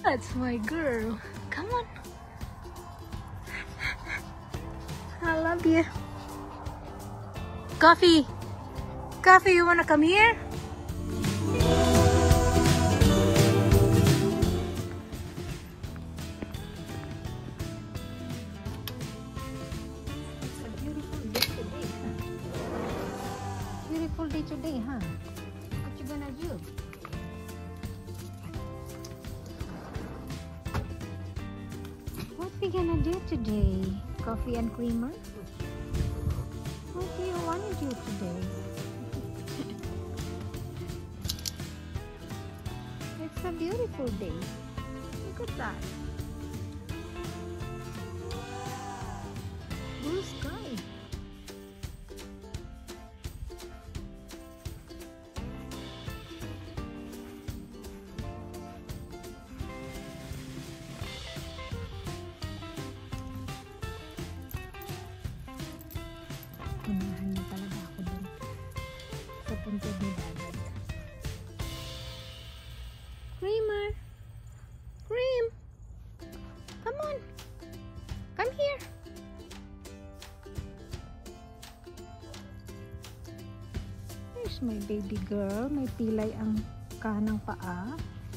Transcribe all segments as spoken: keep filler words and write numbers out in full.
That's my girl. Come on. I love you. Coffee. Coffee, you wanna come here? It's a beautiful day today, huh? Beautiful day today, huh? What you gonna do? What we gonna do today? Coffee and creamer? What do you want to do today? It's a beautiful day. Look at that. Blue sky. Unahan niya talaga ako dun sa puntod ni Dagad. Creamer! Cream! Come on! Come here! Here's my baby girl. May pilay ang kanang paa.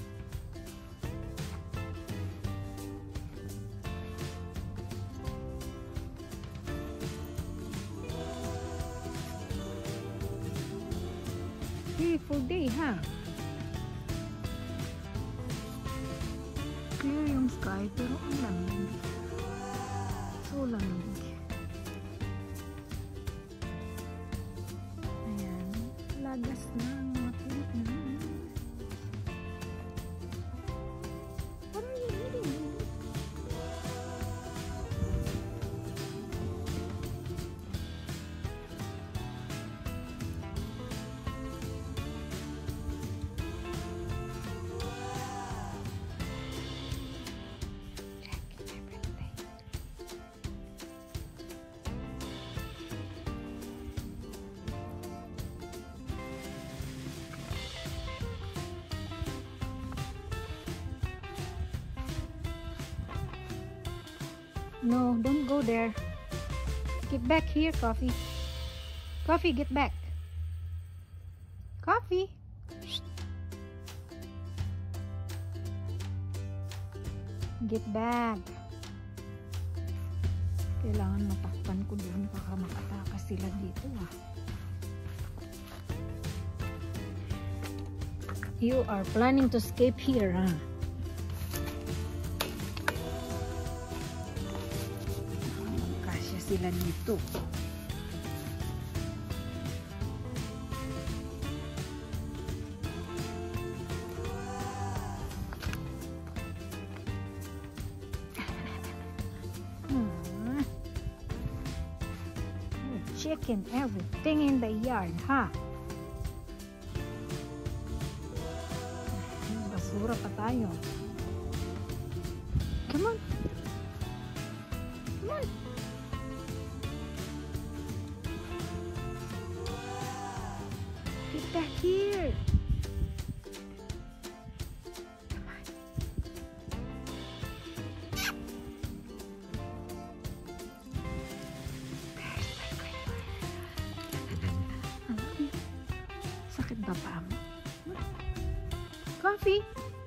Beautiful day, huh? Clear yung sky, pero ang lamig. So lamig. Ayan. Lagas na ang mga tulog na. What are you eating? No, don't go there. Get back here, Coffee. Coffee, get back. Coffee. Shh. Get back. Kailangan matakpan ko doon baka makatakas sila dito ah. You are planning to escape here, huh? Sila dito. Hmm. Chicken everything in the yard, huh? Basura pa tayo. Come on. Come on. Get back here. Come on. There's my creamer. Sakit ba pa mo? Coffee.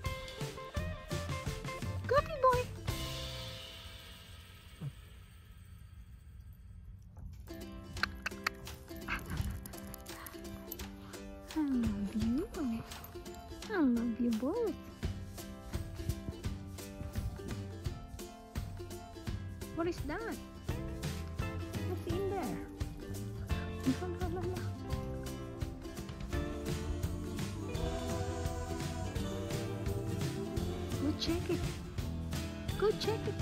Coffee boy. I love you. I love you both. What is that? What's in there? La, la, la, la. Go check it. Go check it.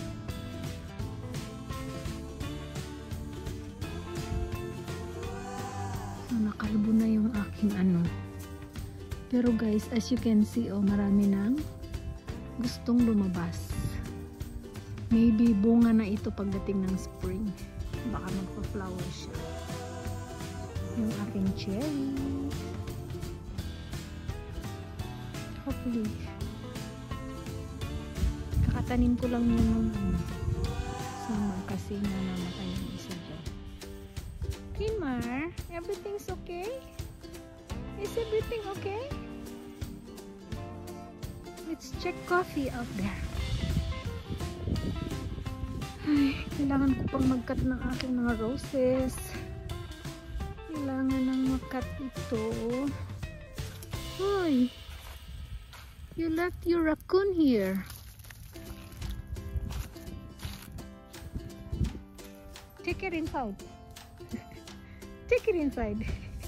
So, nakalbo na yung aking ano. Pero guys, as you can see, oh, marami nang gustong lumabas. Maybe bunga na ito pagdating ng spring. Baka magpa-flower siya. Yung aking cherry. Hopefully, Tinanim ko lang yun nung ano, summer kasi nga namatay yung isa dyan. Creamer, everything's okay? Is everything okay? Let's check Coffee out there. Ay, kailangan ko pang mag-cut ng aking mga roses. Kailangan nang mag-cut ito. Hoy! You left your raccoon here. Take it inside. Take it inside.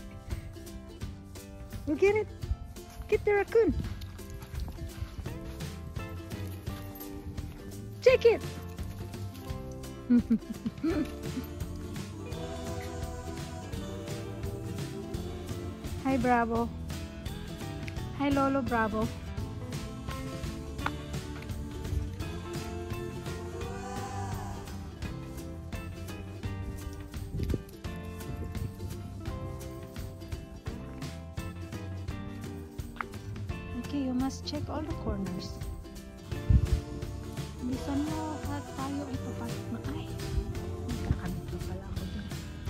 We'll get it. Get the raccoon. Take it. Hi, Bravo. Hi, Lolo Bravo. Okay, you must check all the corners. Bilisan mo at tayo ay papasok na. Ay, nagkakabit pa pala ako dun.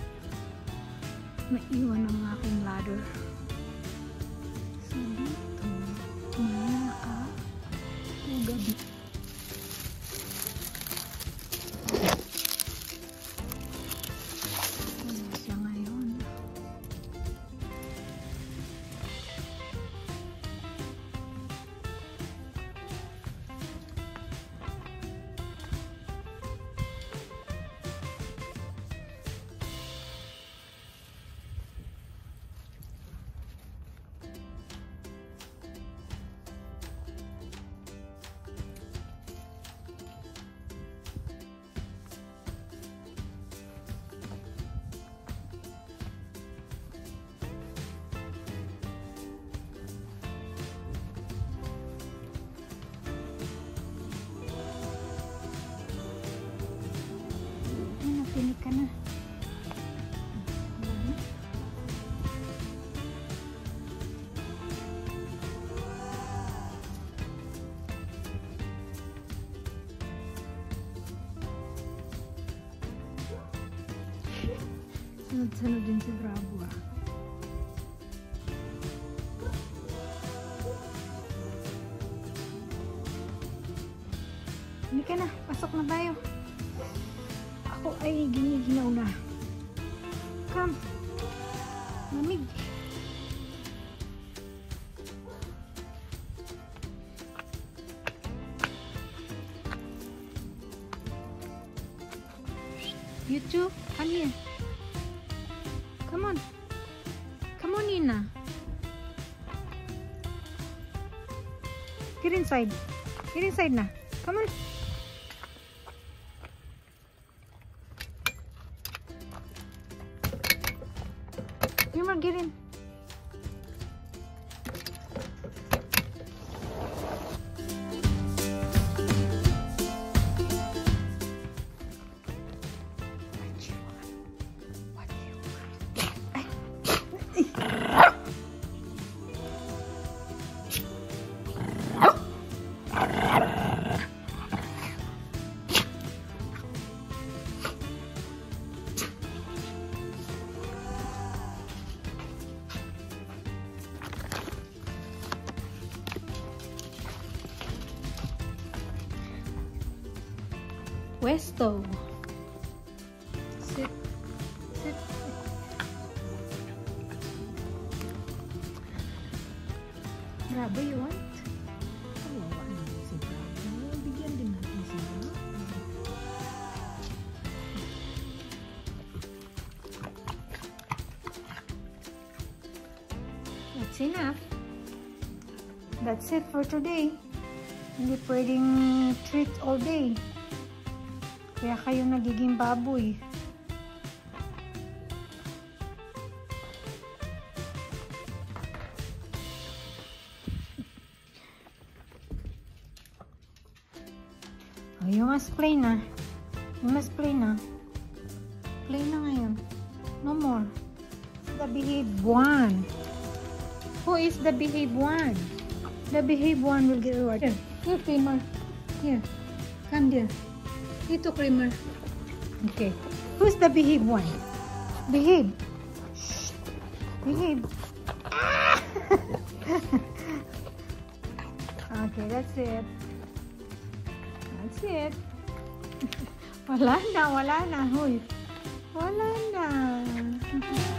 Naiwan ang aking ladder. So, dito, may naka-ugabi. Ano siya ngayon? Pinig ka na. Sunod-sunod din si Bravo ah. Hindi ka na. Pasok na tayo. Ako ay giniginaw na. Come. Mamig. You too? Come here. Come on. Come on, Nina. Get inside. Get inside na. Come on. Creamer, get in. What do you want? Westo. Sit. Sit. Bravo, you want? Kawawa naman si Bravo. Bigyan din natin si Bravo. That's enough. That's it for today. Hindi pwedeng treat all day. Kaya kayo nagiging baboy. Oh, you must play na. You must play na. Play na ngayon. No more. The behave one. Who is the behave one? The behave one will get rewarded. Here, Creamer. Here. Come there. Ito, creamer. Okay. Who's the behave one? Behave. Shh. Behave. Ah! Okay, that's it. That's it. Wala na, wala na. Huy. Wala na.